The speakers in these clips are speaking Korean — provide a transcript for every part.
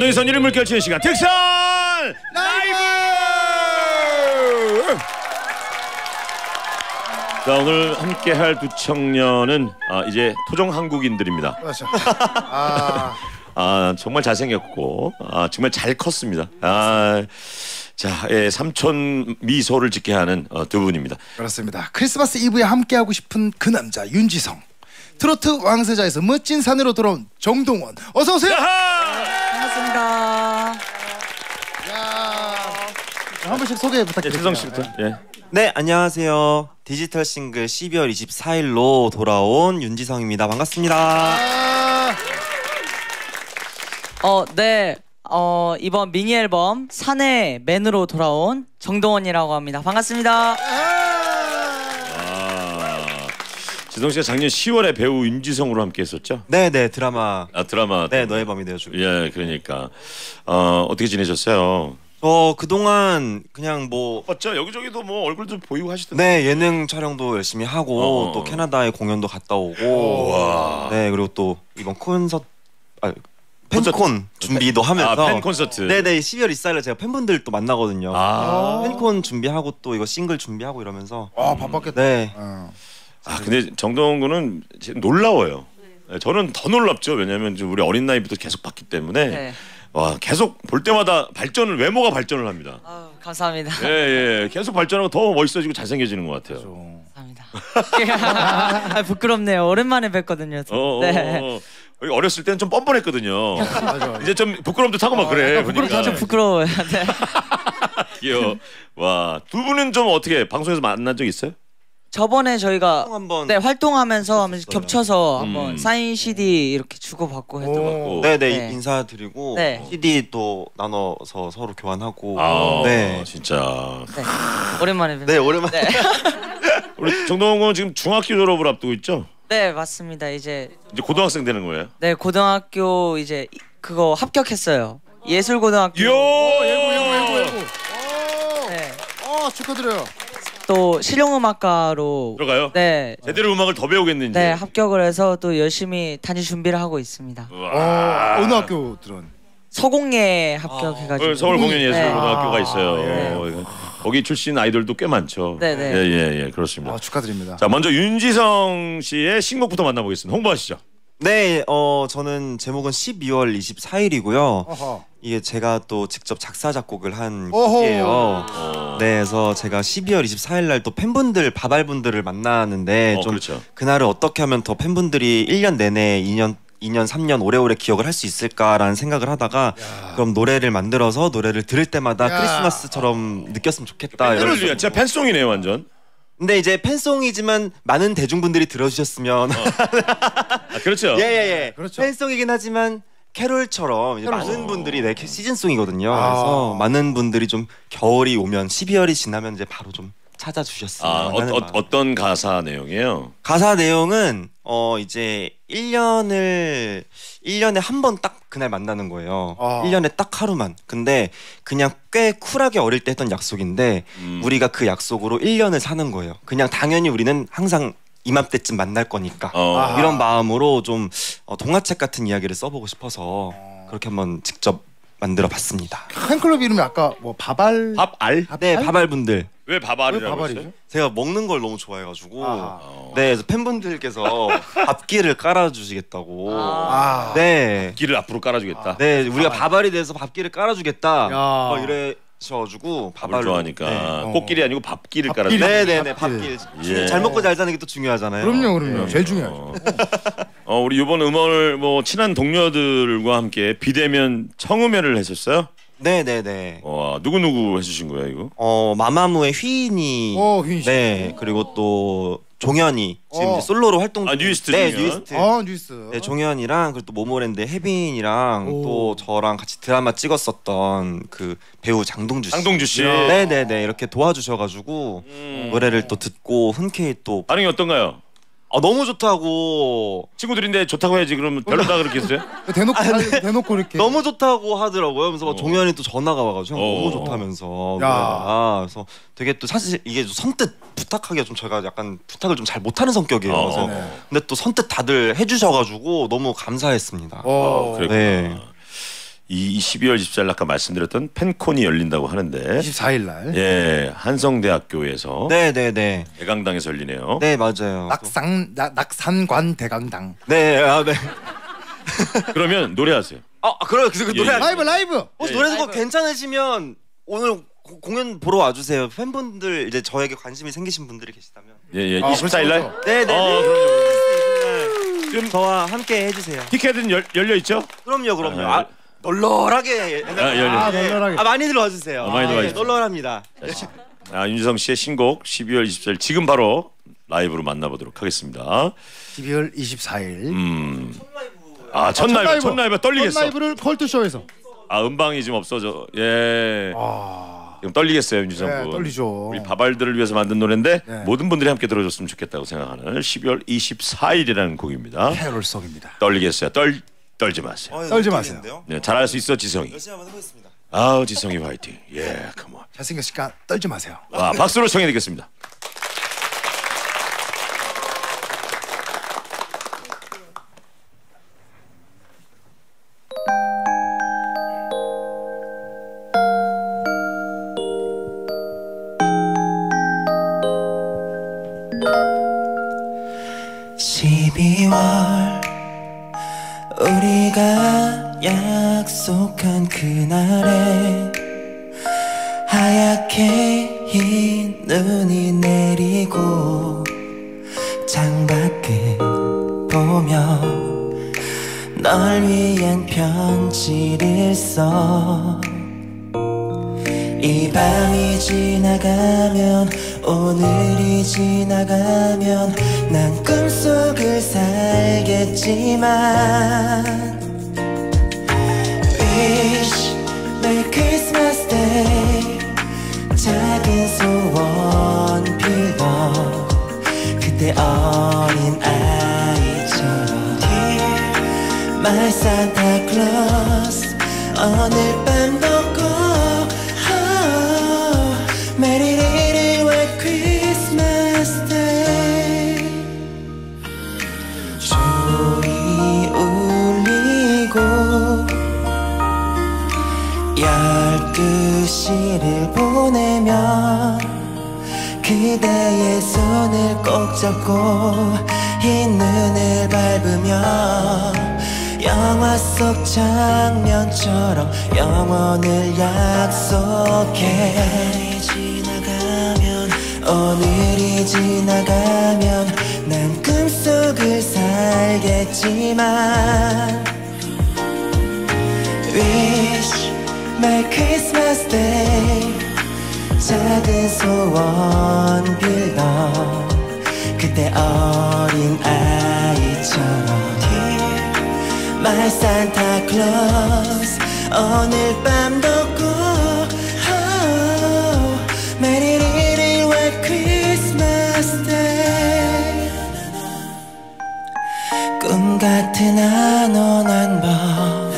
감동의 선율을 물결치는 시간 특선 라이브. 자, 오늘 함께할 두 청년은 이제 토종 한국인들입니다. 맞아. 정말 잘생겼고 정말 잘 컸습니다. 자, 삼촌 미소를 짓게 하는 두 분입니다. 그렇습니다. 크리스마스 이브에 함께하고 싶은 그 남자 윤지성. 트로트 왕세자에서 멋진 사내로 돌아온 정동원. 어서 오세요. 반갑습니다. 한 번씩 소개 부탁드립니다. 지성 씨부터. 예. 네, 안녕하세요. 디지털 싱글 12월 24일로 돌아온 윤지성입니다. 반갑습니다. 네. 이번 미니 앨범 사내 맨으로 돌아온 정동원이라고 합니다. 반갑습니다. 지성 씨가 작년 10월에 배우 윤지성으로 함께했었죠? 네네, 드라마. 드라마. 네, 너의 밤이 되어주고. 예, 그러니까 어떻게 지내셨어요? 그동안 그냥 뭐 맞죠? 여기저기도 뭐 얼굴도 보이고 하시던데. 네, 예능 촬영도 열심히 하고 또 캐나다에 공연도 갔다 오고. 와. 네, 그리고 또 이번 팬콘 준비도 하면서. 팬 콘서트. 네네, 12월 24일에 제가 팬분들 또 만나거든요. 팬콘 준비하고 또 이거 싱글 준비하고 이러면서. 바빴겠다. 네. 근데 정동원 군은 놀라워요. 네, 저는 더 놀랍죠. 왜냐하면 우리 어린 나이부터 계속 봤기 때문에. 네. 와, 계속 볼 때마다 외모가 발전을 합니다. 감사합니다. 예, 계속 발전하고 더 멋있어지고 잘생겨지는 것 같아요. 감사합니다. 부끄럽네요. 오랜만에 뵙거든요. 네. 어렸을 때는 좀 뻔뻔했거든요. 맞아. 이제 좀 부끄럼도 타고 막 그래. 부끄럽다. 좀 부끄러워요. 네. 귀여워. 와, 두 분은 좀 어떻게 방송에서 만난 적 있어요? 저번에 저희가 한번 활동하면서 겹쳐서 한번 사인 CD 이렇게 주고받고 했던 거. 네네, 인사드리고 네. CD 또 나눠서 서로 교환하고. 네, 진짜. 네. 오랜만에 뵙네요. 네, 오랜만에. 네. 우리 정동원 지금 중학교 졸업을 앞두고 있죠? 네, 맞습니다. 이제 고등학생 되는 거예요? 네, 고등학교 이제 그거 합격했어요. 예술고등학교. 예고. 네. 축하드려요. 또 실용음악과로 들어가요? 네. 제대로 음악을 더 배우겠는지. 네, 합격을 해서 또 열심히 단위 준비를 하고 있습니다. 어느 학교 들은? 서공예 합격해가지고. 서울 공연예술고등학교가 네. 있어요. 거기 출신 아이돌도 꽤 많죠. 네네. 예, 그렇습니다. 축하드립니다. 자, 먼저 윤지성 씨의 신곡부터 만나보겠습니다. 홍보하시죠. 네, 저는 제목은 12월 24일이고요. 이게 제가 또 직접 작사 작곡을 한 곡이에요. 네, 그래서 제가 12월 24일 날 또 팬분들, 바발분들을 만나는데 좀 그렇죠. 그날을 어떻게 하면 더 팬분들이 1년 내내 2년, 3년 오래오래 기억을 할 수 있을까라는 생각을 하다가 그럼 노래를 만들어서 노래를 들을 때마다 크리스마스처럼 느꼈으면 좋겠다. 팬들을 위한 진짜 팬송이네요, 완전. 근데 이제 팬송이지만 많은 대중분들이 들어주셨으면 그렇죠. 예. 그렇죠. 팬송이긴 하지만 캐롤처럼 이제 많은 분들이 시즌송이거든요. 그래서 많은 분들이 좀 겨울이 오면 12월이 지나면 이제 바로 좀 찾아주셨으면 하는 마음. 어떤 가사 내용이에요? 가사 내용은 이제 1년에 한 번 딱 그날 만나는 거예요. 1년에 딱 하루만. 근데 그냥 꽤 쿨하게 어릴 때 했던 약속인데 우리가 그 약속으로 1년을 사는 거예요. 그냥 당연히 우리는 항상 이맘때쯤 만날 거니까 이런 마음으로 좀 동화책 같은 이야기를 써보고 싶어서 그렇게 한번 직접 만들어봤습니다. 팬클럽 이름이 아까 뭐 바발? 밥알? 네, 바발분들. 왜 바발이라고 했어요? 제가 먹는 걸 너무 좋아해가지고 네, 그래서 팬분들께서 밥기를 깔아주시겠다고. 네, 밥기를 앞으로 깔아주겠다. 네, 우리가 바발이 돼서 밥기를 깔아주겠다. 이래셔가지고 밥을 좋아하니까 네. 꽃길이 아니고 밥기를 깔아주겠다. 네네네, 밥길. 예. 잘 먹고 잘 사는 게 또 중요하잖아요. 그럼요. 제일 중요하죠. 우리 이번 음원을 뭐 친한 동료들과 함께 비대면 청음회를 했었어요? 네네네. 누구 해주신 거예요 이거? 마마무의 휘인이. 휘인 씨. 네, 그리고 또 종현이 지금 이제 솔로로 활동. 뉴이스트. 네, 종현. 뉴이스트. 뉴이스트. 네, 종현이랑 그리고 또 모모랜드의 혜빈이랑 또 저랑 같이 드라마 찍었었던 그 배우 장동주 씨. 네네네, 이렇게 도와주셔가지고 노래를 또 듣고 흔쾌히 또 반응이 어떤가요? 너무 좋다고. 친구들인데 좋다고 해야지. 그러면 별로다 그렇게 했어요? 대놓고 이렇게 너무 좋다고 하더라고요. 그래서 막 종현이 또 전화가 와가지고 너무 좋다면서. 그래서 되게 또 사실 이게 선뜻 부탁하기가 좀 저희가 약간 부탁을 좀 잘 못하는 성격이에요. 그래서 근데 또 선뜻 다들 해주셔가지고 너무 감사했습니다. 그랬구나. 네. 이 12월 24일 아까 말씀드렸던 팬콘이 열린다고 하는데 24일 날. 예, 한성대학교에서 네네네. 대강당에서 열리네요. 네 맞아요. 낙산관 대강당. 네. 아, 네. 그러면 노래하세요. 그래요. 그 예, 노래 예. 라이브. 혹시 노래 듣고 괜찮으시면 오늘 공연 보러 와주세요. 팬분들 이제 저에게 관심이 생기신 분들이 계시다면. 예, 아, 24일 날. 그렇죠. 네네. 그럼요. 지금 저와 함께 해주세요. 티켓은 열려 있죠? 그럼요. 아, 널널하게. 열려. 널널하게. 많이 들어와주세요. 많이 들어와주세요. 널널합니다. 윤지성 씨의 신곡 12월 24일 지금 바로 라이브로 만나보도록 하겠습니다. 12월 24일. 첫 라이브 떨리겠어. 첫 라이브를 컬투쇼에서. 음방이 좀 없어져. 예. 지금 떨리겠어요, 윤지성 네, 군. 떨리죠. 우리 바발들을 위해서 만든 노래인데 네. 모든 분들이 함께 들어줬으면 좋겠다고 생각하는 12월 24일이라는 곡입니다. 캐롤송입니다. 떨리겠어요. 떨지 마세요. 떨지 마세요. 네, 잘할 수 있어, 지성이. 열심히 한번 해보겠습니다. 지성이 화이팅. 예, 컴온. 잘생겼으니까 떨지 마세요. 와, 박수로 청해 듣겠습니다. 우리가 약속한 그날에 하얗게 흰 눈이 내리고 창밖을 보며 널 위한 편지를 써 이 밤이 지나가면 오늘이 지나가면 난 꿈속을 살겠지만 Wish Merry Christmas Day 작은 소원 빌어 그때 어린 아이처럼 Dear My Santa Claus 오늘 밤도 꼭 Merry little white Christmas day 소리 울리고 12시를 보내면 그대의 손을 꼭 잡고 흰 눈을 밟으며 영화 속 장면처럼 영원을 약속해 오늘이 지나가면 난 꿈속을 살겠지만 Wish Merry Christmas Day 작은 소원 빌어 그때 어린 아이처럼 Dear My Santa Claus 오늘 밤도 꼭 Merry little white Christmas day 꿈 같은 안온한 밤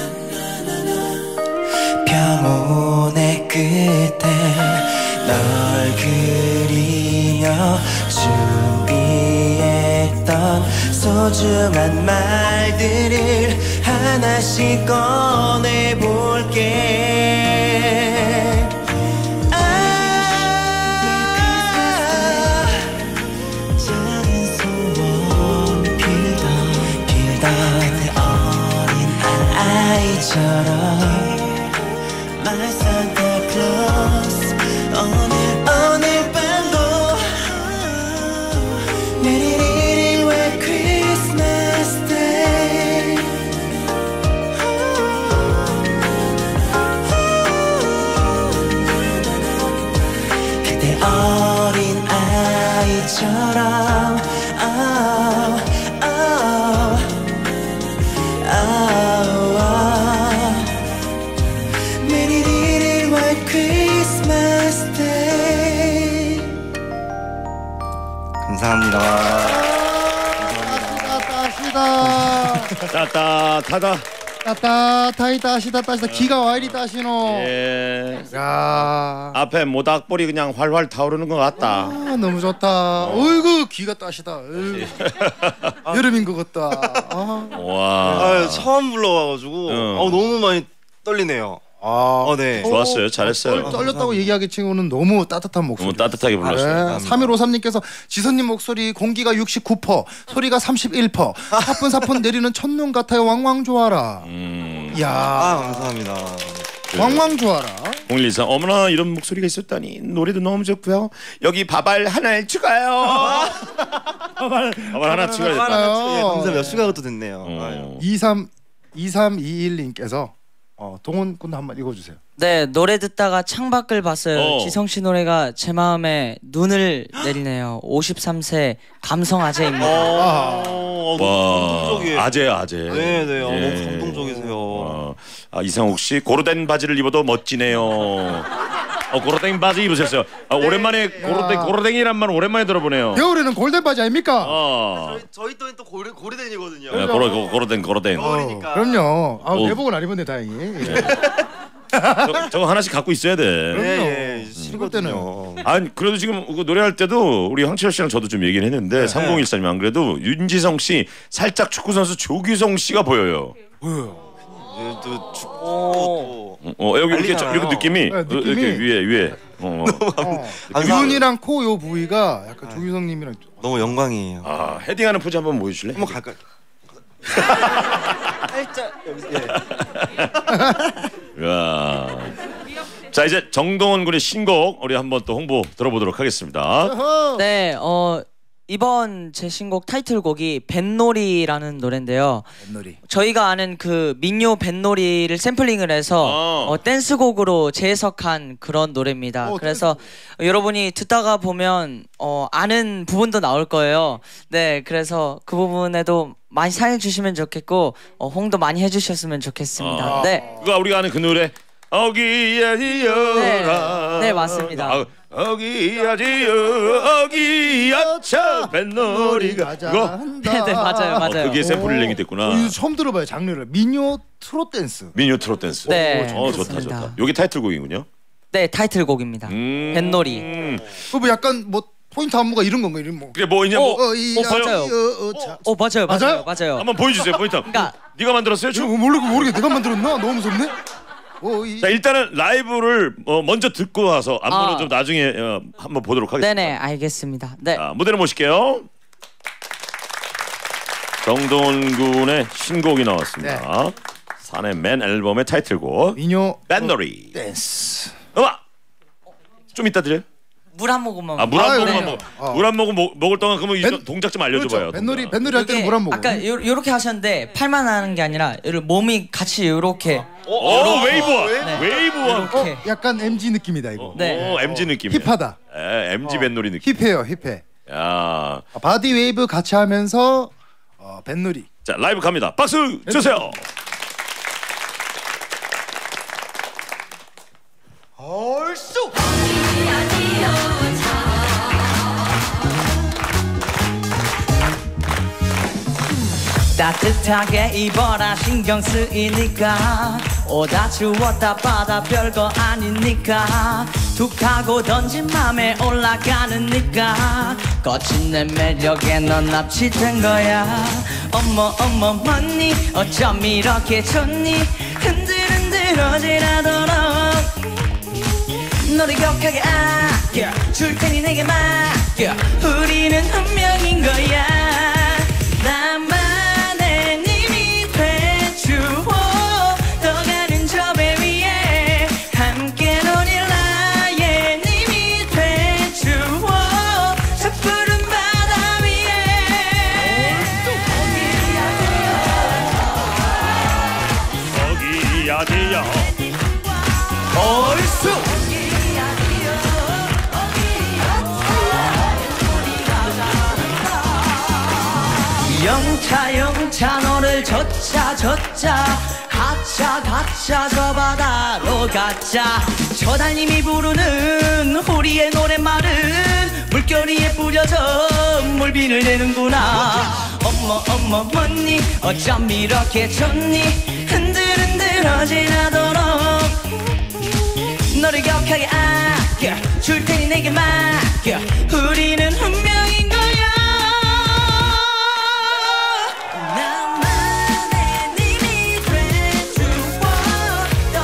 병원의 끝에 널 그리며 준비했던 소중한 말들을 하나씩 꺼내볼게 작은 소원 빌던 어린 아이처럼 My Santa Claus 오늘 밤도 Merry little white Christmas day 그대 어린 아이처럼 Merry little white Christmas day 감사합니다. 따따하다. 따시다 기가 와이리 따시노. 예. 야. 앞에 모닥불이 그냥 활활 타오르는 것 같다. 너무 좋다. 어이구 기가 따시다. 여름인 것 같다. 와. 처음 불러와가지고 응. 너무 많이 떨리네요. 네. 좋았어요. 잘했어요. 떨렸다고 얘기하기 친구는 너무 따뜻한 목소리. 너무 따뜻하게 불렀어요. 3153님께서 지선님 목소리 공기가 69%, 소리가 31%, 사뿐사뿐 내리는 첫눈 같아요. 왕왕 좋아라. 이야, 감사합니다. 왕왕 좋아라. 0123 어머나 이런 목소리가 있었다니 노래도 너무 좋고요. 여기 밥알 하나를 추가요. 밥알 하나 추가했다. 예, 감사합니다. 추가가 또 됐네요. 2321님께서 동원 군도 한번 읽어주세요. 네, 노래 듣다가 창밖을 봤어요. 어. 지성 씨 노래가 제 마음에 눈을 내리네요. 53세 감성 아재입니다. 와, 감동적이에요. 아재. 네네. 너무 예. 감동적이세요. 이상욱 씨 고로된 바지를 입어도 멋지네요. 고로댕 바지 입으셨어요. 오랜만에 고로댕이란 말 오랜만에 들어보네요. 겨울에는 골덴 바지 아닙니까? 저희 또는 또 고래den이거든요. 고로댕. 겨울이니까. 그럼요. 내복은 안 입었네 다행히. 저거 하나씩 갖고 있어야 돼. 예, 이럴 때는. 아니 그래도 지금 노래할 때도 우리 황철 씨랑 저도 좀 얘기를 했는데 3014님 안 그래도 윤지성 씨 살짝 축구 선수 조규성 씨가 보여요. 또 축구 여기 이렇게 느낌이 느낌이. 이렇게 위에. 윤이랑 코 요 부위가 약간 조규성님이랑. 너무 영광이에요. 헤딩하는 포즈 한번 보여줄래? 한번 갈까요? 야. 자 이제 정동원 군의 신곡 우리 한번 또 홍보 들어보도록 하겠습니다. 네, 이번 제 신곡 타이틀곡이 뱃놀이라는 노래인데요. 뱃놀이. 저희가 아는 그 민요 뱃놀이를 샘플링을 해서 댄스곡으로 재해석한 그런 노래입니다. 그래서 여러분이 듣다가 보면 아는 부분도 나올 거예요. 네, 그래서 그 부분에도 많이 사랑해 주시면 좋겠고 홍도 많이 해주셨으면 좋겠습니다. 네. 그거 우리가 아는 그 노래 어기야지여라. 네, 맞습니다. 어기야차 뱃놀이가 그거? 네, 맞아요. 그게 샘플링이 됐구나. 이거 처음 들어봐요 장르를. 민요 트롯 댄스. 민요 트롯 댄스. 네, 좋다. 여기 타이틀곡이군요. 네, 타이틀곡입니다. 뱃놀이. 뭐 약간 뭐 포인트 안무가 이런 건가 이런 뭐. 그래 뭐 이제 뭐 맞아요. 맞아요. 한번 보여주세요 포인트. 그러니까 네가 만들었어요? 모르겠. 내가 만들었나? 너무 무섭네. 자 일단은 라이브를 먼저 듣고 와서 안무는 좀 나중에 한번 보도록 하겠습니다. 네네, 알겠습니다. 네. 무대로 모실게요. 정동원 군의 신곡이 나왔습니다. 산의 맨 앨범의 타이틀곡 민요 뱃놀이 댄스. 음악 좀 이따 드려요. 물 한 모금만. 물 한 네. 모금만 물 한 모금 먹을 동안 그러면 이 동작 좀 알려줘봐요. 그렇죠. 뱃놀이 할 때는 물 한 모금. 아까 요렇게 하셨는데 팔만 하는 게 아니라 몸이 같이 요렇게. 웨이브와 이렇게. 약간 MG 느낌이다 이거. 네. MG 느낌. 힙하다. MG 뱃놀이 느낌. 힙해요, 힙해. 야. 바디 웨이브 같이 하면서 뱃놀이. 자 라이브 갑니다. 박수 주세요. 얼쑤. 따뜻하게 입어라 신경 쓰이니까 오다 추웠다 바다 별거 아니니까 툭 하고 던진 맘에 올라가는니까 거친 내 매력에 넌 납치된 거야 어머 뭐니 어쩜 이렇게 좋니 흔들흔들 어지라도록 너를 격하게 아껴 줄 테니 내게 맡겨 우리는 운명인 거야 나만의 님이 돼주오 떠가는 저 배 위에 함께 노릴 나의 님이 돼주오 저 푸른 바다 위에 어기야지야 얼쑤. 영차 너를 젖자 가짜 저 바다로 가자 저 달님이 부르는 우리의 노랫말은 물결 위에 뿌려져 물비를 내는구나 어머 뭐니 어쩜 이렇게 좋니 흔들흔들 어지라도록 너를 격하게 아껴 줄 테니 내게 맡겨 우리는 운명인 거야 나만의 님이 돼주오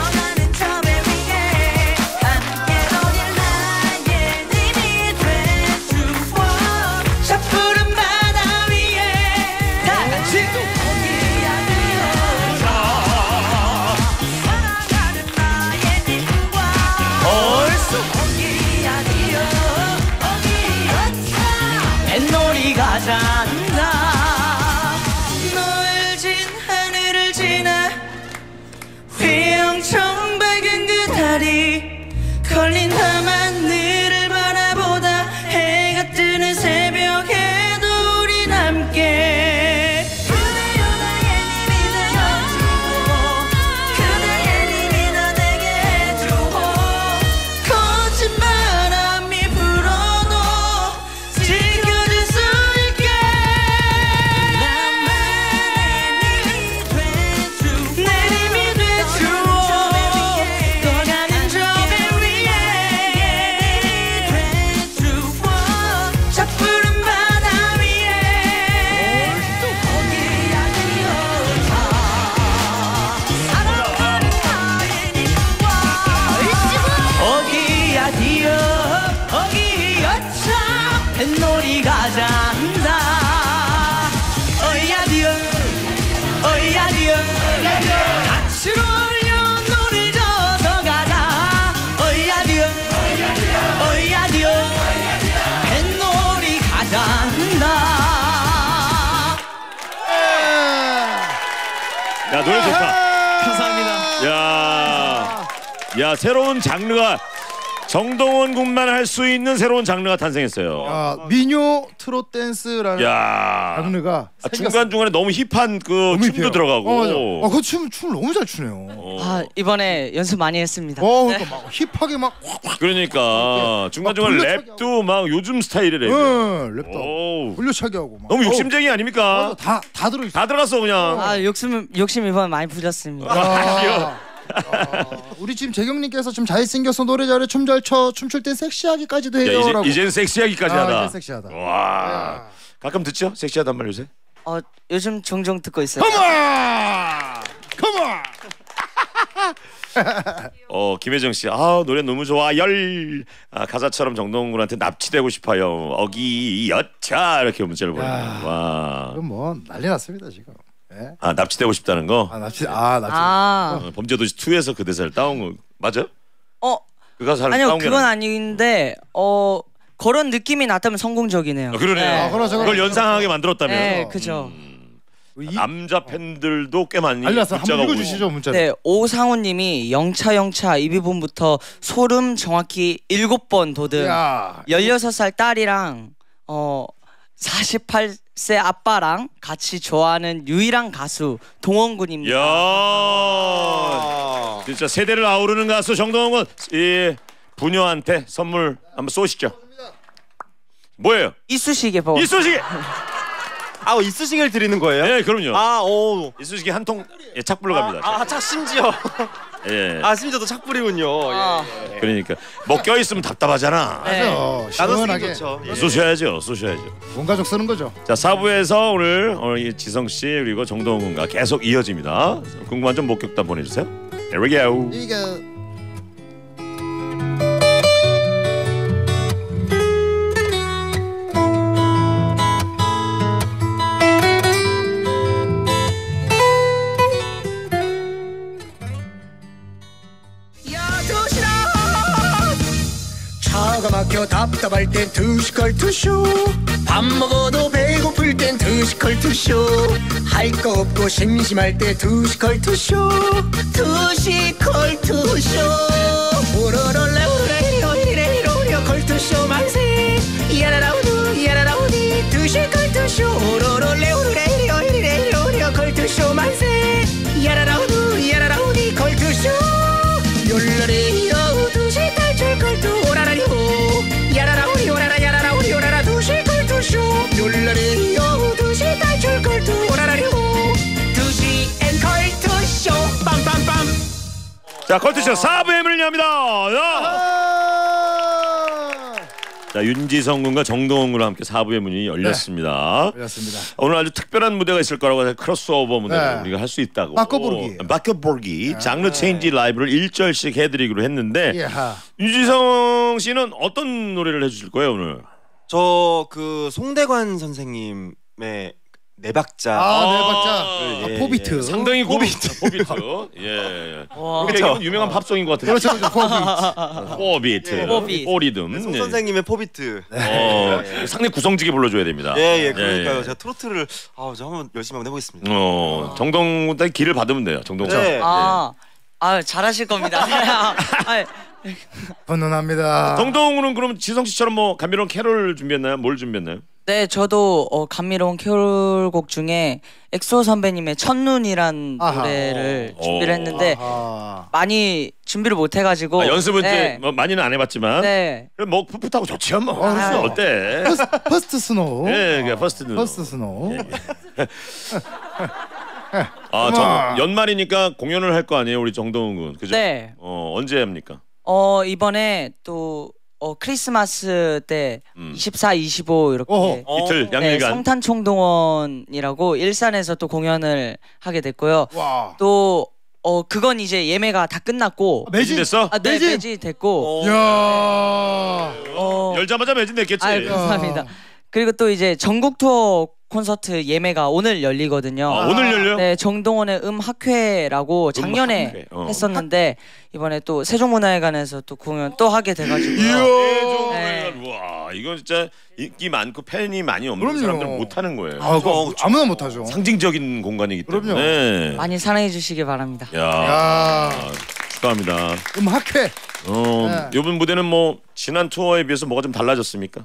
달이 걸린 밤하늘을 바라보다 해가 뜨는 새벽에도 우린 함께 그대여 나의 힘이 되어주고 그대의 힘이 나 되게 해주고 거친 바람이 불어도 지켜줄 수 있게 내 힘이 돼주고 떠나는 저 배 위에 짝푸른 바다 위에 거기야 되어서 사랑하는 나의 님과 어기야 디어 어기여차 뱃놀이가 잔다 어이야 디어 어이야 디어 같이 어울려 노를 져서 가자 어이야 디어 어이야 디어 뱃놀이 가잔다 야 노래 좋다. 감사합니다. 야 새로운 장르가 정동원 군만 할 수 있는 새로운 장르가 탄생했어요. 민요 트롯 댄스라는 야 장르가 중간 중간에 너무 힙한 그 너무 춤도 힙해요. 들어가고. 그 춤을 너무 잘 추네요. 아 이번에 연습 많이 했습니다. 그러니까 막 힙하게 막 그러니까 중간 중간 돌려차기 랩도 막 요즘 스타일의 랩. 랩도 오. 돌려차기 하고 막. 너무 욕심쟁이 아닙니까? 다 들어있어. 다 들어갔어 그냥. 아 욕심 이번에 많이 부렸습니다. 우리 지금 재경님께서 좀 잘생겨서 노래 잘해 춤 잘 춰 춤출 때 섹시하기까지도 해요라고. 이젠 섹시하기까지 하다. 이제 섹시하다. 와. 가끔 듣죠? 섹시하단 말 요새? 요즘 종종 듣고 있어요. 컴온. 김혜정 씨, 노래 너무 좋아. 가사처럼 정동원 군한테 납치되고 싶어요. 어기 여차 이렇게 문자를 보내요. 와. 그럼 뭐 난리 났습니다 지금. 예? 납치되고 싶다는 거. 납치. 범죄도시 2에서 그 대사를 따온 거 맞아? 그 가사를 아니요 따온 게 그건 아니야. 아닌데 그런 느낌이 났다면 성공적이네요. 그러네요. 그걸 연상하게 만들었다면. 네, 그죠. 남자 팬들도 꽤 많이 난리 났어. 문자가 한번 오고. 읽어주시죠 문자. 네, 오상우님이 영차 이 부분부터 소름 정확히 7번 돋음. 야. 16살 딸이랑 48세 아빠랑 같이 좋아하는 유일한 가수 동원군입니다. 야, 진짜 세대를 아우르는 가수 정동원 군. 이 부녀한테 선물 한번 쏘시죠. 뭐예요? 이쑤시개 버. 이쑤시개. 이쑤시개를 드리는 거예요? 네, 그럼요. 오. 이쑤시개 한 통 착불로 갑니다. 착 심지어. 예. 심지어도 착불이군요. 예. 그러니까 뭐 껴있으면 답답하잖아. 네. 나도 시원하게 쓰기 좋죠. 예. 쏘셔야죠. 온 가족 쓰는 거죠. 자, 4부에서 오늘 이 지성 씨 그리고 정동원 군과 계속 이어집니다. 궁금한 점 목격담 보내주세요. Here we go. 이게 차가 막혀 답답할 땐 투시컬 투쇼 밥 먹어도 배고플 땐 투시컬 투쇼 할 거 없고 심심할 때 투시컬 투쇼 투시컬 투쇼 우로롤레오레이로이레이로이로 컬투쇼 만세 야라라우두 야라라우디 투시컬 투쇼 우로롤레오레이로이레이로이로 컬투쇼 만세 야라라우두 야라라우디 컬투쇼 욜라리 여우두시 탈출 컬투 오라라리호 야라라우리 오라라 야라라우리 오라라 두시 컬투쇼 욜라리 여우두시 탈출 컬투 오라라리호 두시 앤 컬투쇼 빰빰빰. 자, 컬투쇼 4부의 문을 엽니다. 자, 윤지성 군과 정동원 군과 함께 4부의 문이 열렸습니다. 그렇습니다. 오늘 아주 특별한 무대가 있을 거라고 해서 크로스오버 무대를 네. 우리가 할 수 있다고. 바꿔보기. 장르 체인지 라이브를 1절씩 해드리기로 했는데 예하. 윤지성 씨는 어떤 노래를 해주실 거예요 오늘? 저 그 송대관 선생님의 네 박자. 네 박자. 예, 포비트. 상당히 포비트. 예. 와. 그렇죠. 유명한 팝송인 것 같은데. 그렇죠. 포비트. 포비트. 포리듬. 송 선생님의 포비트. 상당히 구성지게 불러줘야 됩니다. 그러니까요. 제가 트로트를 저 한번 열심히 한번 해보겠습니다. 정동훈한테 길을 받으면 돼요. 정동훈. 네. 아 잘하실 겁니다. 아, 훈훈합니다. 정동훈은 그럼 지성 씨처럼 뭐 감미로운 캐롤 준비했나요? 뭘 준비했나요? 네, 저도 감미로운 캐롤곡 중에 엑소 선배님의 첫눈이란 아하. 노래를 준비를 했는데 아. 많이 준비를 못 해가지고 연습은 네. 이제 뭐 많이는 안 해봤지만 네. 그럼 뭐 풋풋하고 좋지요 뭐. 그렇죠. 어때? 퍼스트 스노우. 예, 그게 퍼스트 눈. 퍼스트 스노우. 연말이니까 공연을 할 거 아니에요, 우리 정동훈 군. 그죠? 네. 언제 합니까? 이번에 또 크리스마스 때 24, 25 이렇게 어허. 이틀 네, 양일간. 성탄총동원이라고 일산에서 또 공연을 하게 됐고요. 와. 또 그건 이제 예매가 다 끝났고 매진됐어? 네, 매진? 매진됐고 야. 열자마자 매진됐겠지. 아유, 감사합니다. 그리고 또 이제 전국 투어 콘서트 예매가 오늘 열리거든요. 오늘 열려요? 네, 정동원의 음학회라고 작년에 음악회. 했었는데 이번에 또 세종문화회관에서 또 공연 또 하게 돼가지고. 네. 와, 이건 진짜 인기 많고 팬이 많이 없는 그럼요. 사람들은 못 하는 거예요. 아, 그거 아무나 못 하죠. 상징적인 공간이기 때문에. 그럼요. 많이 사랑해 주시기 바랍니다. 야, 야. 축하합니다. 음학회. 이번 무대는 뭐 지난 투어에 비해서 뭐가 좀 달라졌습니까?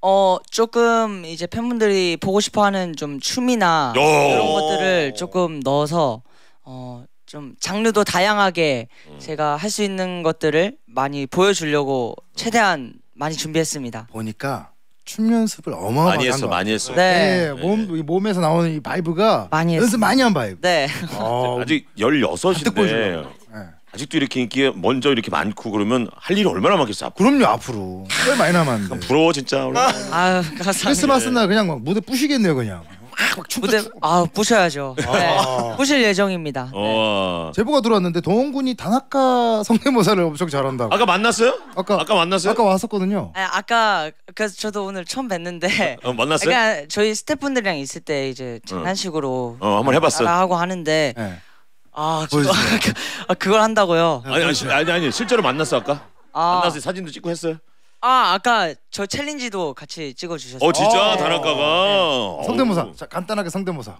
조금 이제 팬분들이 보고 싶어하는 좀 춤이나 이런 것들을 조금 넣어서 좀 장르도 다양하게 제가 할 수 있는 것들을 많이 보여주려고 최대한 많이 준비했습니다. 보니까 춤 연습을 어마어마하게 많이 했어, 한 많이 했어. 네, 네. 몸에서 나오는 이 바이브가 많이 연습 했어요. 많이 한 바이브. 네. 아직 잔뜩 16인데 보여주려고. 네. 아직도 이렇게 인기가 먼저 이렇게 많고 그러면 할 일이 얼마나 많겠어. 그럼요, 앞으로. 꽤 많이 남았는데. 부러워 진짜. 아유, 감사합니다. 크리스마스 날 그냥 막 무대 부시겠네요, 그냥. 무대 부셔야죠. 네. 부실 예정입니다. 제보가 들어왔는데 동훈군이 다나카 성대모사를 엄청 잘한다고. 아까 만났어요? 아까 만났어요? 아까 왔었거든요. 아까 그래서 저도 오늘 처음 뵀는데 만났어요? 그러니까 저희 스태프분들이랑 있을 때 이제 장난식으로 한번 해봤어. 따라하고 하는데 네. 저도 그걸 한다고요. 아니 실제로 만났어 아까? 아. 만나서 사진도 찍고 했어요? 아까 저 챌린지도 같이 찍어주셨어요. 진짜 다나카가 성대모사. 자, 간단하게 성대모사.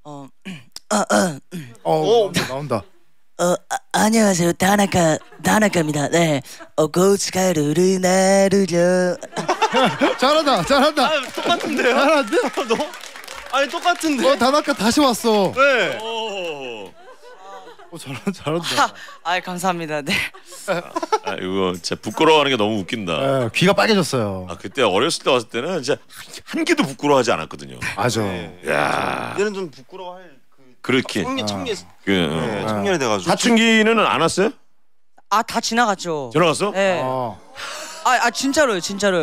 나온다. 안녕하세요 다나카입니다. 네. 고춧가루를 나르려. 잘한다. 똑같은데요? 잘한데? 아니 똑같은데. 다나카 다시 왔어. 네. 잘한다. 감사합니다. 네. 이거 진짜 부끄러워하는 게 너무 웃긴다. 네, 귀가 빨개졌어요. 그때 어렸을 때 왔을 때는 진짜 한 개도 부끄러워하지 않았거든요. 맞아. 야, 얘는 좀 부끄러워할 그렇게. 청년이 돼가지고. 사춘기는 안 왔어요? 다 지나갔죠. 지나갔어? 네. 진짜로요.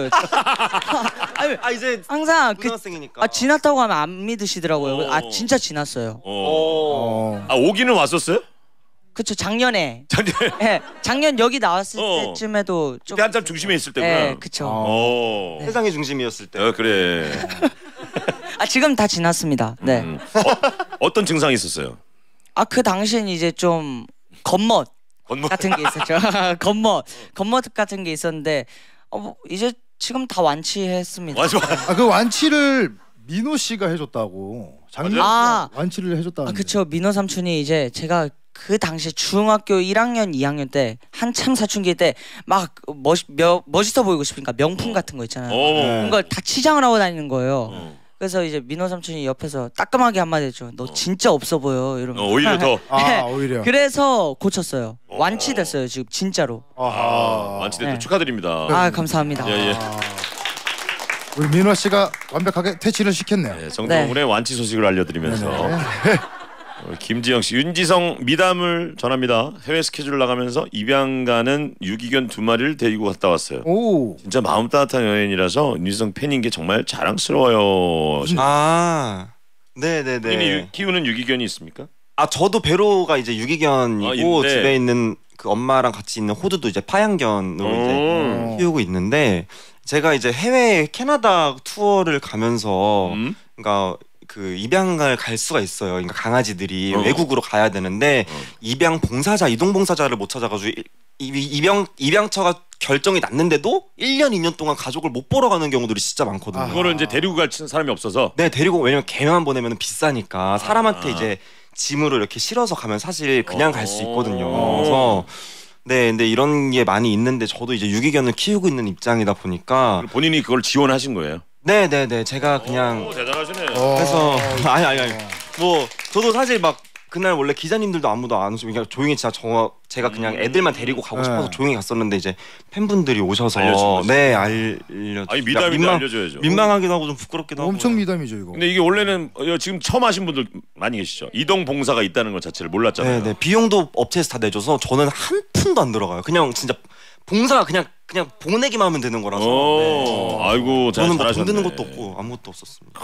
이제 항상 고등학생이니까. 지났다고 하면 안 믿으시더라고요. 진짜 지났어요. 오기는 왔었어요? 그쵸, 작년에. 네, 작년 여기 나왔을 때쯤에도 좀. 그때 한참 중심에 있을 때구나. 네, 그쵸. 세상의 중심이었을 때. 그래. 지금 다 지났습니다. 네. 어떤 증상이 있었어요? 그 당시엔 이제 좀 겉멋 같은 게 있었죠. 겉멋 같은 게 있었는데 이제 지금 다 완치했습니다. 그 완치를 민호 씨가 해줬다고. 작년 완치를 해줬다는데. 그쵸. 민호 삼촌이 이제 제가 그 당시에 중학교 1학년, 2학년 때 한참 사춘기 때 막 멋있어 보이고 싶으니까 명품 같은 거 있잖아요. 그런 걸 다 치장을 하고 다니는 거예요. 그래서 이제 민호 삼촌이 옆에서 따끔하게 한마디 했죠. 너 진짜 없어 보여. 이러면. 오히려 더. 오히려. 그래서 고쳤어요. 완치됐어요 지금 진짜로. 완치됐다. 축하드립니다. 감사합니다. 예. 우리 민호 씨가 완벽하게 퇴치를 시켰네요. 정동훈의 완치 소식을 알려드리면서 김지영 씨, 윤지성 미담을 전합니다. 해외 스케줄 나가면서 입양가는 유기견 2마리를 데리고 갔다 왔어요. 진짜 마음 따뜻한 여인이라서 윤지성 팬인 게 정말 자랑스러워요. 네네네. 본인이 키우는 유기견이 있습니까? 저도 배로가 이제 유기견이고 있는데. 집에 있는 그 엄마랑 같이 있는 호두도 이제 파양견으로 이제 키우고 있는데 제가 이제 해외 캐나다 투어를 가면서 그러니까 그 입양을 갈 수가 있어요. 그러니까 강아지들이 외국으로 가야 되는데 입양 봉사자, 이동 봉사자를 못 찾아가지고 입양처가 결정이 났는데도 1년, 2년 동안 가족을 못 보러 가는 경우들이 진짜 많거든요. 그거를 이제 데리고 갈 사람이 없어서. 네, 데리고 왜냐면 개만 보내면 비싸니까 사람한테 이제 짐으로 이렇게 실어서 가면 사실 그냥 갈 수 있거든요. 그래서 네, 근데 이런 게 많이 있는데 저도 이제 유기견을 키우고 있는 입장이다 보니까 본인이 그걸 지원하신 거예요? 네네네 제가 그냥 대단하시네요. 그래서 아니 뭐 저도 사실 막 그날 원래 기자님들도 아무도 안 오시고 그냥 조용히 진짜 제가 그냥 애들만 데리고 가고 싶어서 조용히 갔었는데 이제 팬분들이 오셔서 네 알려 아니 미담인데 알려줘야죠. 민망하기도 하고 좀 부끄럽기도 하고 엄청 미담이죠 이거. 근데 이게 원래는 지금 처음 하신 분들 많이 계시죠. 이동 봉사가 있다는 것 자체를 몰랐잖아요. 네네 비용도 업체에서 다 내줘서 저는 한 푼도 안 들어가요. 그냥 진짜 봉사 그냥 보내기만 하면 되는 거라서. 네. 아이고 저는 잘하셨네. 돈 드는 것도 없고 아무것도 없었습니다.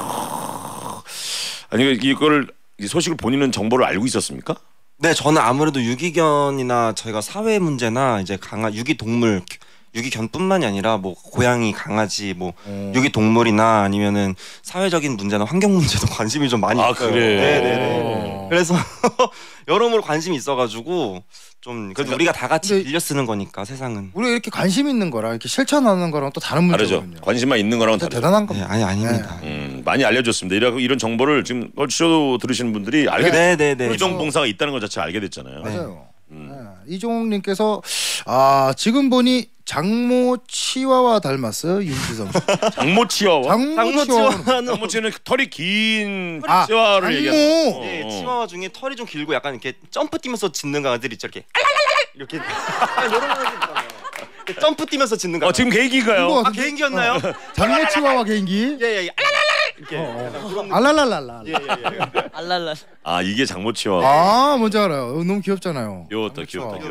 아니 이걸 이 소식을 본인은 정보를 알고 있었습니까? 네, 저는 아무래도 유기견이나 저희가 사회 문제나 이제 유기동물, 유기견뿐만이 아니라 뭐 고양이, 강아지, 뭐 유기동물이나 아니면은 사회적인 문제나 환경 문제도 관심이 좀 많이 있어요. 그래. 네네네. 그래서 여러모로 관심이 있어가지고 좀 그래도 우리가 다 같이 빌려 쓰는 거니까 세상은. 우리가 이렇게 관심 있는 거랑 이렇게 실천하는 거랑 또 다른 문제거든요. 다르죠. 관심만 있는 거랑은 다르죠. 대단한 겁니다. 네, 아닙니다. 많이 알려줬습니다. 이런 정보를 지금 쇼도 들으시는 분들이 알게 네네네. 이동 봉사가 있다는 것 자체를 알게 됐잖아요. 맞아요. 이종욱님께서 지금 보니 장모 치와와 닮았어요 윤지성 씨. 장모 치와와? 장모치와는 털이 긴 아, 치와를 장모. 얘기하는. 네, 치와와 중에 털이 좀 길고 약간 이렇게 점프 뛰면서 짖는 강아지들 있죠. 이렇게 이런 강아지 있잖아요. 점프 뛰면서 짖는 강아지. 지금 개인기인가요? 개인기였나요? 장모 치와와 개인기. 예예. 이렇게 알랄랄랄라. 알랄라. 이게 장모 치와와. 뭔지 알아요. 너무 귀엽잖아요. 귀엽다.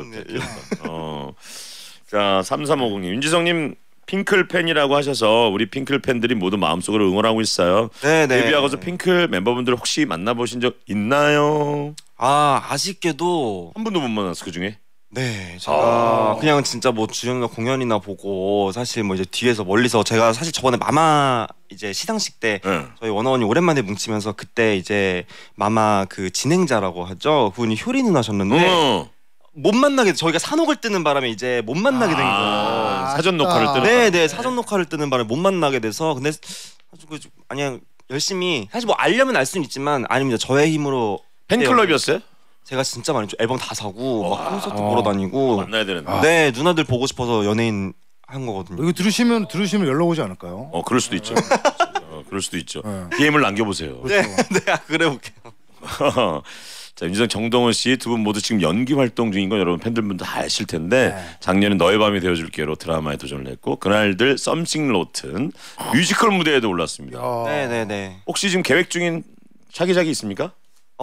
자 3350님 윤지성님 핑클 팬이라고 하셔서 우리 핑클 팬들이 모두 마음속으로 응원하고 있어요. 네네. 데뷔하고서 핑클 멤버분들 혹시 만나보신 적 있나요? 아쉽게도 한 분도 못 만났어 그 중에? 네, 제가 그냥 진짜 뭐 주연가 공연이나 보고 사실 뭐 이제 뒤에서 멀리서 제가 사실 저번에 마마 이제 시상식 때 저희 원어원이 오랜만에 뭉치면서 그때 이제 마마 그 진행자라고 하죠. 그분이 효리 누나셨는데 못 만나게 저희가 산옥을 뜨는 바람에 이제 못 만나게 된 거예요. 사전 녹화를 뜨는. 네네 사전 녹화를 뜨는 바람에 못 만나게 돼서 근데 그냥 열심히 사실 뭐 알려면 알 수는 있지만 아닙니다. 저의 힘으로 팬클럽이었어요? 제가 진짜 많이 앨범 다 사고 막 콘서트 보러 다니고 만나야 되는데. 네 누나들 보고 싶어서 연예인 한 거거든요. 이거 들으시면 연락 오지 않을까요? 그럴 수도 있죠. 그럴 수도 있죠. DM을 남겨보세요. 네, 그래 볼게요. 자 윤지성 정동원 씨 두 분 모두 지금 연기 활동 중인 건 여러분 팬들분들 다 아실 텐데 작년에 너의 밤이 되어줄게로 드라마에 도전을 했고 그날들 썸씽 로튼 뮤지컬 무대에도 올랐습니다. 네네네. 혹시 지금 계획 중인 차기작이 있습니까?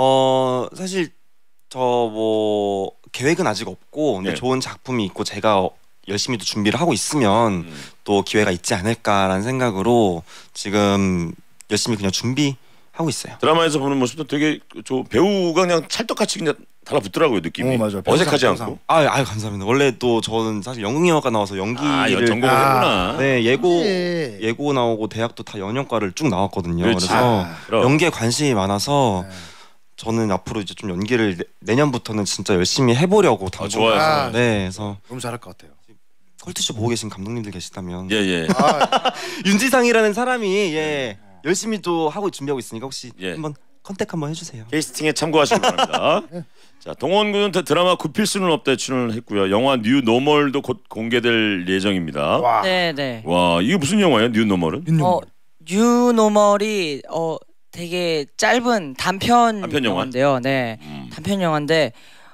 사실 저 뭐 계획은 아직 없고 근데 좋은 작품이 있고 제가 열심히 또 준비를 하고 있으면 또 기회가 있지 않을까라는 생각으로 지금 열심히 그냥 준비하고 있어요. 드라마에서 보는 모습도 되게 배우가 그냥 찰떡같이 그냥 달라붙더라고요 느낌이. 맞아요. 어색하지 않고. 아유 감사합니다. 원래 또 저는 사실 연극영화과 나와서 연기를 전공을 했구나. 네 예고 나오고 대학도 다 연영과를 쭉 나왔거든요. 그렇지. 그래서 연기에 관심이 많아서 저는 앞으로 이제 좀 연기를 내년부터는 진짜 열심히 해보려고 좋아요. 네, 그래서 너무 잘할 것 같아요. 컬투쇼 보고 계신 감독님들 계시다면 예. 윤지상이라는 사람이 열심히 또 하고 준비하고 있으니까 혹시 한번 컨택 한번 해주세요. 캐스팅에 참고하시기 바랍니다. 자 동원 군은 드라마 굽힐 수는 없다 출연을 했고요. 영화 뉴 노멀도 곧 공개될 예정입니다. 네네. 와 이게 무슨 영화예요? 뉴 노멀은? 뉴 노멀이 되게 짧은 단편 영화인데요. 네, 단편 영화인데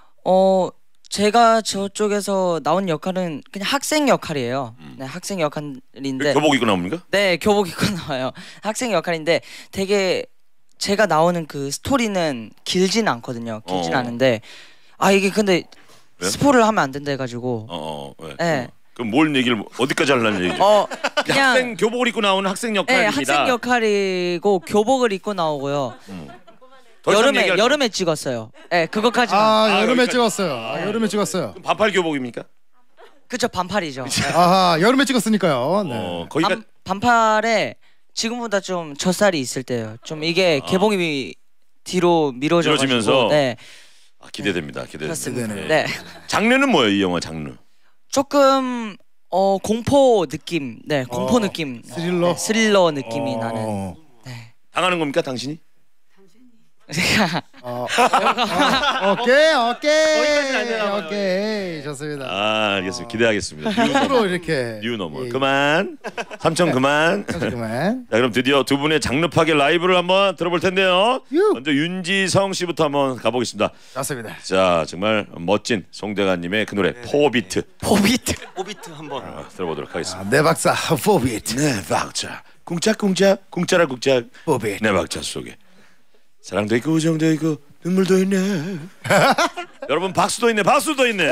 제가 저쪽에서 나온 역할은 그냥 학생 역할이에요. 네, 학생 역할인데. 교복 입고 나옵니까? 네, 교복 입고 나와요. 학생 역할인데 되게 제가 나오는 그 스토리는 길진 않거든요. 길진 않은데 이게 근데 스포를 하면 안 된다 해가지고. 네. 그럼 뭘 얘기를 어디까지 하려는 얘기죠? 그냥 학생 교복을 입고 나오는 학생 역할입니다. 네, 학생 역할이고 교복을 입고 나오고요. 여름에 찍었어요. 네, 그거까지만. 여름에 찍었어요. 여름에 찍었어요. 반팔 교복입니까? 그쵸, 반팔이죠. 여름에 찍었으니까요. 네. 거기가 반팔에 지금보다 좀 젖살이 있을 때요. 좀 이게 개봉이 뒤로 미뤄지면서. 네. 기대됩니다. 그렇습니다. 네. 장르는 뭐예요, 이 영화 장르? 조금 공포 느낌, 공포 느낌, 스릴러 느낌이 나는. 당하는 겁니까 당신이? 오케이 좋습니다. 알겠습니다. 기대하겠습니다. 서로 이렇게 뉴노멀. 그만. 삼촌 그만. 그만. 자, 그럼 드디어 두 분의 장르파게 라이브를 한번 들어볼 텐데요. 유. 먼저 윤지성 씨부터 한번 가보겠습니다. 좋습니다. 자, 정말 멋진 송대관님의 그 노래 포비트. 포비트. 오비트 한번. 들어보도록 하겠습니다. 내 박사 포비트. 네, 박자. 궁짝궁짝 궁짜라 궁짝. 포비트. 내 박자 속에 사랑도 있고 우정도 있고 눈물도 있네. 여러분 박수도 있네. 박수도 있네.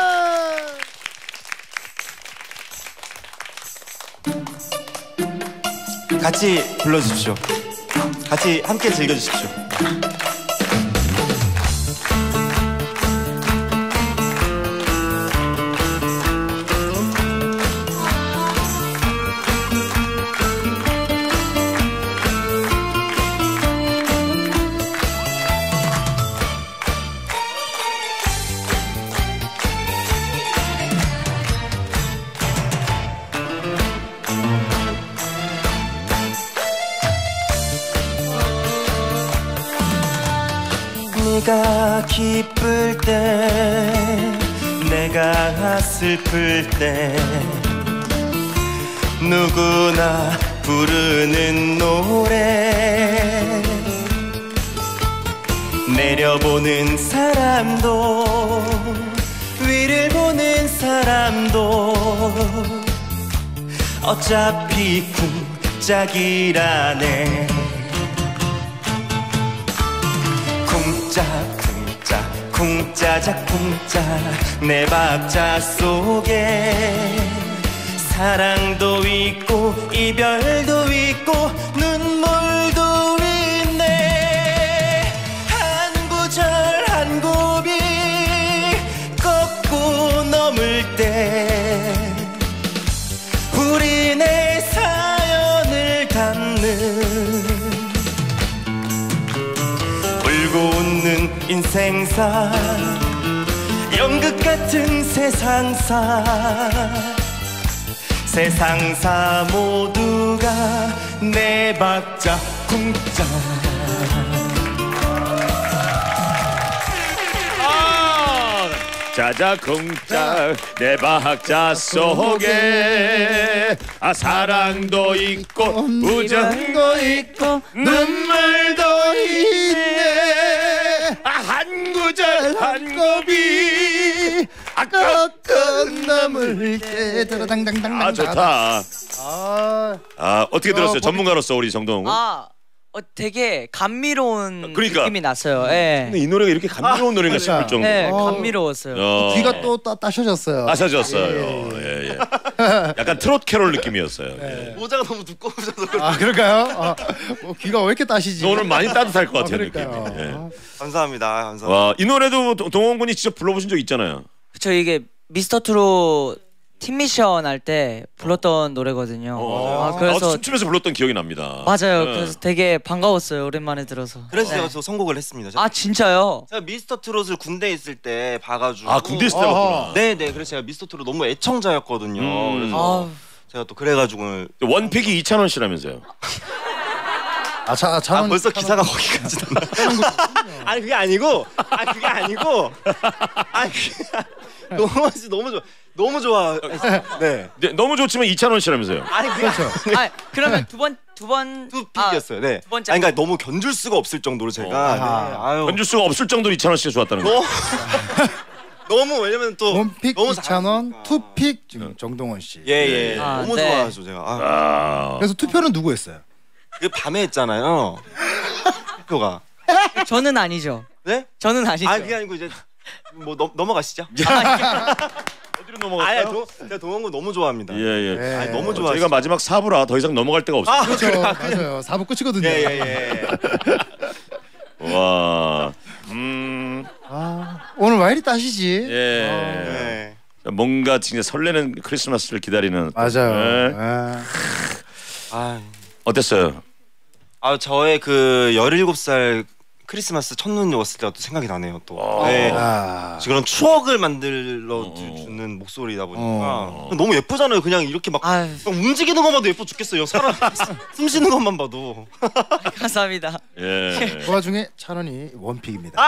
같이 불러주십시오. 같이 함께 즐겨주십시오. 네가 기쁠 때 내가 슬플 때 누구나 부르는 노래 내려보는 사람도 위를 보는 사람도 어차피 쿵짝이라네 쿵짝쿵짝 쿵짜작 쿵짝 내 박자 속에 사랑도 있고 이별도 있고 눈물도 있네 한 구절 한 곱이 꺾고 넘을 때 우리 내 사연을 담는 울고 웃는 인생사 연극 같은 세상사 모두가 내 박자 쿵짝 짜자쿵짝 내 박자 속에 사랑도 있고 우정도 있고 눈물도 있네 한 구절 한 곱이 꺾은 넘을 때 당당당당. 좋다. 어떻게 들었어요? 전문가로서 우리 정동훈. 되게 감미로운 그러니까. 느낌이 났어요. 예. 근데 이 노래가 이렇게 감미로운 노래인가 싶을 정도. 네, 감미로웠어요. 귀가 또 따셔졌어요. 아셔졌어요. 예. 약간 트롯 캐롤 느낌이었어요. 예. 모자가 너무 두꺼우셔서 그럴까요? 귀가 왜 이렇게 따시지? 오늘 많이 따뜻할 것 같아요. 그러니까요. 느낌이. 예. 감사합니다. 와, 이 노래도 동원 군이 직접 불러보신 적 있잖아요. 그쵸, 이게 미스터 트롯 팀 미션 할 때 불렀던 노래거든요. 그래서 춤추면서 불렀던 기억이 납니다. 맞아요. 네. 그래서 되게 반가웠어요. 오랜만에 들어서. 그래서 제가 저 선곡을 했습니다. 진짜요? 제가 미스터 트롯을 군대에 있을 때 봐가지고 군대 있을 때 봤구나. 네네 그래서 제가 미스터 트롯 너무 애청자였거든요. 그래서 제가 또 그래가지고 원픽이 이찬원 씨라면서요. 벌써 기사가 거기까지 났나? 아니 그게 아니고 너무 좋아. 네. 너무 좋지만 이찬원 씨라면서요. 아니 그렇죠. 그러면 두 픽이었어요. 네. 두 번째. 그러니까 너무 견줄 수가 없을 정도로 제가 견줄 수가 없을 정도로 이찬원 씨가 좋았다는 거. 너무 왜냐면 또 원픽 너무 이찬원, 투픽 지금 정동원 씨. 예. 너무 좋아하죠 제가. 그래서 투표는 누구 했어요? 그 밤에 했잖아요. 투표가. 저는 아니죠. 네? 저는 아니죠. 그게 아니고 이제 뭐 넘어가시죠. 어디로 넘어갈까요? 제가 동원군 너무 좋아합니다. 예. 너무 좋아. 저희가 마지막 4부라 더 이상 넘어갈 데가 없어요. 그렇죠. 맞아요. 4부 끝이거든요. 예. 와. 오늘 왜 이리 따시지? 예. 뭔가 진짜 설레는 크리스마스를 기다리는. 맞아요. 어땠어요? 저의 그 17살 크리스마스 첫눈이 왔을 때가 또 생각이 나네요. 또 네. 그런 추억을 만들어 주는 목소리다 보니까 너무 예쁘잖아요. 그냥 이렇게 막 움직이는 것만 봐도 예뻐 죽겠어요. 사람 숨 쉬는 것만 봐도. 감사합니다. 예. 그 와중에 찬원이 원픽입니다.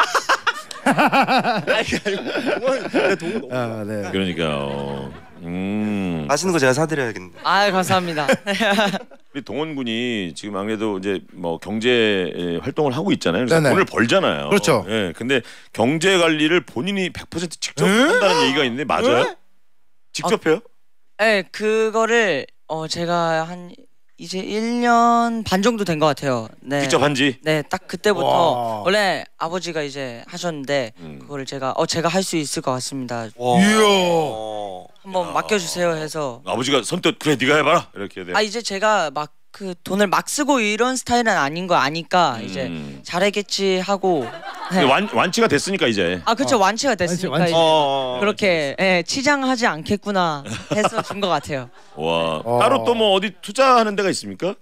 네. 그러니까요. 맛있는 거 제가 사드려야겠네. 감사합니다. 우리 동원 군이 지금 아무래도 이제 뭐 경제 활동을 하고 있잖아요. 그래서 네네. 돈을 벌잖아요. 그렇죠. 예. 근데 경제 관리를 본인이 100% 직접 한다는 얘기가 있는데 맞아요? 직접 해요? 네, 그거를 제가 한 이제 1년 반 정도 된 것 같아요. 네. 직접 한지? 네, 딱 그때부터 원래 아버지가 이제 하셨는데 그거를 제가 할 수 있을 것 같습니다. 이야. 한번 맡겨주세요 해서 아버지가 선뜻 그래 네가 해봐라 이렇게 돼. 이제 제가 막 그 돈을 막 쓰고 이런 스타일은 아닌 거 아니까 이제 잘하겠지 하고. 네. 완치가 됐으니까 이제. 그렇죠. 완치가 됐으니까 완치. 이제 그렇게 치장하지 않겠구나 해서 준 것 같아요. 와 따로 또 뭐 어디 투자하는 데가 있습니까?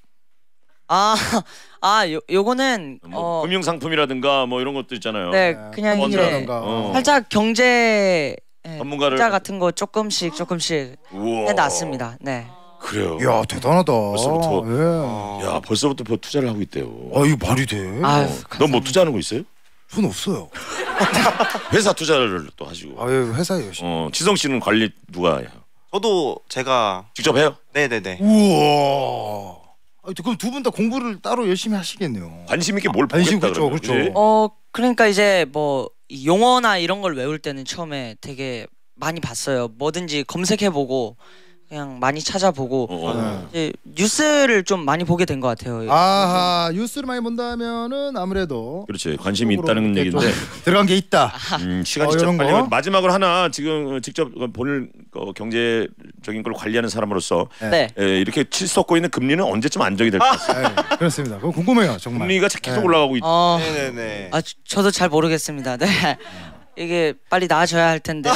요거는 뭐 금융 상품이라든가 뭐 이런 것도 있잖아요. 네, 그냥 이제 원자라든가. 살짝 경제 전문가를 투자 같은 거 조금씩 우와. 해놨습니다. 네. 그래요. 야 대단하다. 벌써부터. 예. 야 벌써부터 뭐 투자를 하고 있대요. 이거 말이 돼? 넌 뭐 투자하는 거 있어요? 돈 없어요. 회사 투자를 또 하시고. 회사에 열심히. 지성 씨는 관리 누가 해요? 저도 제가 직접 해요? 네네네. 우와. 그럼 두 분 다 공부를 따로 열심히 하시겠네요. 관심 있게 뭘 관심 보겠다 그렇죠, 그러면, 그렇죠. 그지? 그러니까 이제 뭐 용어나 이런 걸 외울 때는 처음에 되게 많이 봤어요. 뭐든지 검색해보고 그냥 많이 찾아보고 이제 뉴스를 좀 많이 보게 된 것 같아요. 뉴스를 많이 본다면은 아무래도 그렇지 관심이 있다는 얘기인데 들어간 게 있다. 시간이 진짜 이런 빨리 거? 마지막으로 하나 지금 직접 본을 경제적인 걸 관리하는 사람으로서 네. 이렇게 칠썩고 있는 금리는 언제쯤 안정이 될 것 같아요? 그렇습니다. 그거 궁금해요, 정말. 금리가 계속 올라가고 있. 네네네. 저도 잘 모르겠습니다. 네. 이게 빨리 나아져야 할 텐데.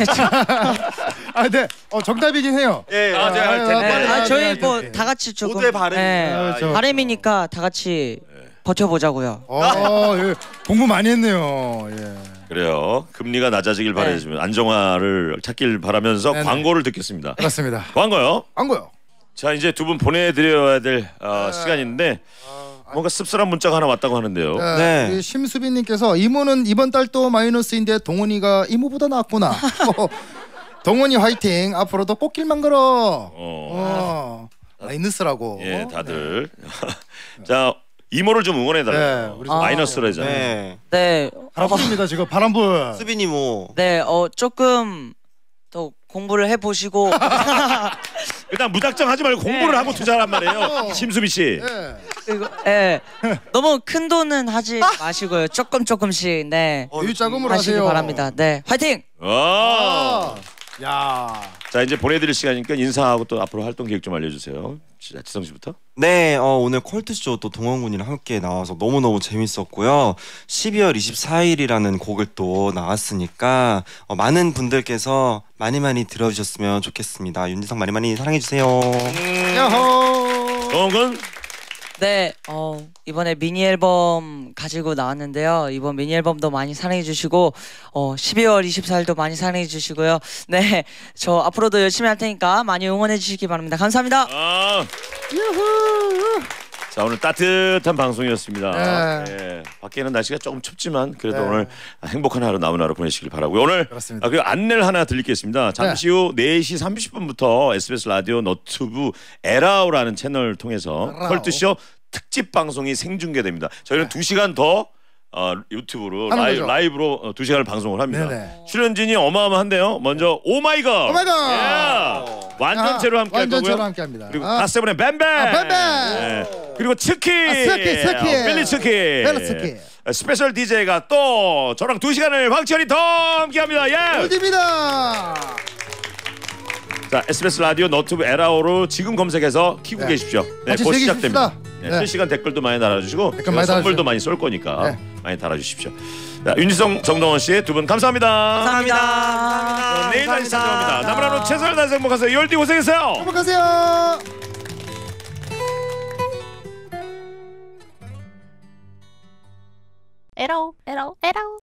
네. 정답이긴 해요. 예. 제가 할 텐데. 저희 뭐 다 같이 조금 모두의 바람입니다. 그렇죠. 바람이니까 다 같이 버텨보자고요. 예. 공부 많이 했네요. 예. 그래요. 금리가 낮아지길 바라시면 안정화를 찾길 바라면서 네네. 광고를 듣겠습니다. 그렇습니다. 광고요. 광고요. 자 이제 두 분 보내드려야 될 시간인데 뭔가 씁쓸한 문자가 하나 왔다고 하는데요. 네. 우리 심수빈님께서 이모는 이번 달도 마이너스인데 동원이가 이모보다 낫구나. 동원이 화이팅. 앞으로도 꽃길만 걸어. 마이너스라고. 예, 다들 자 이모를 좀 응원해달라요. 네, 우리 마이너스래잖아요. 네. 네. 바람부입니다 지금 바람부. 수빈이 뭐. 네. 조금 더 공부를 해보시고. 일단 무작정 하지 말고 공부를 하고 투자란 말이에요. 심수비 씨. 그리고 너무 큰 돈은 하지 마시고요. 조금씩 네. 유자금으로 하시기 하세요. 바랍니다. 네. 화이팅! 야. 자 이제 보내드릴 시간이니까 인사하고 또 앞으로 활동 계획 좀 알려주세요. 지성 씨부터. 네, 오늘 콜트쇼 또 동원군이랑 함께 나와서 너무너무 재밌었고요. 12월 24일이라는 곡을 또 나왔으니까 많은 분들께서 많이 들어주셨으면 좋겠습니다. 윤지성 많이 사랑해주세요. 야호. 동원 네, 이번에 미니 앨범 가지고 나왔는데요. 이번 미니 앨범도 많이 사랑해 주시고 12월 24일도 많이 사랑해 주시고요. 네, 저 앞으로도 열심히 할 테니까 많이 응원해 주시기 바랍니다. 감사합니다. 자 오늘 따뜻한 방송이었습니다. 네. 밖에는 날씨가 조금 춥지만 그래도 네. 오늘 행복한 하루 남은 하루 보내시길 바라고요. 오늘 그렇습니다. 그 안내를 하나 드리겠습니다. 잠시 후 4시 30분부터 SBS 라디오 너튜브 에라오라는 채널을 통해서 에라오. 컬투쇼 특집 방송이 생중계됩니다. 저희는 2시간 더 유튜브로 하는 거죠. 라이브로 2시간을 방송을 합니다. 네네. 출연진이 어마어마한데요. 먼저 오마이걸. 완전체로 함께 할 거고요. 완전체로 함께 합니다. 그리고 갓세븐의 뱀뱀. 뱀뱀. 네. 그리고 츠키. 스키. 빌리 츠키. 스페셜 DJ가 또 저랑 2시간을 황철이 더 함께합니다. 예. 어디입니다. 자 SBS 라디오 너튜브 에라오로 지금 검색해서 키고 계십시오. 네, 같이 곧 즐기십시다. 시작됩니다. 네, 네. 실시간 댓글도 많이 달아주시고 댓글 제가 많이 선물도 달아주세요. 많이 쏠 거니까 네. 많이 달아주십시오. 자, 윤지성, 정동원 씨 두 분 감사합니다. 감사합니다. 내일 다시 찾아옵니다. 남은 하루 최선을 다해서 행복하세요. 열띠 고생했어요. 행복하세요. 에라오 에라오 에라오.